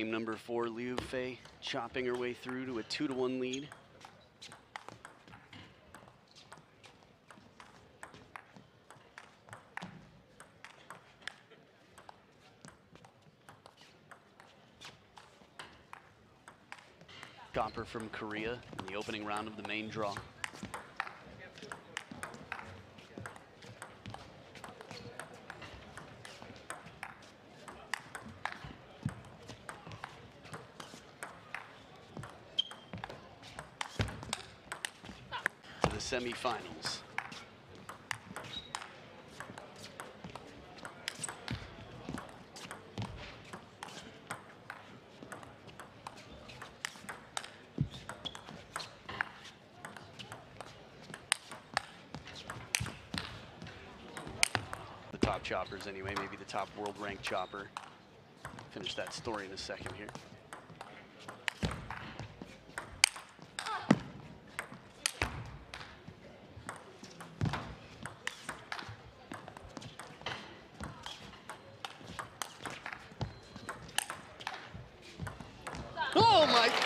Game number 4, Liu Fei chopping her way through to a 2-1 lead. Copper from Korea in the opening round of the main draw. The semifinals. The top choppers anyway, maybe the top world ranked chopper. Finish that story in a second here. Oh my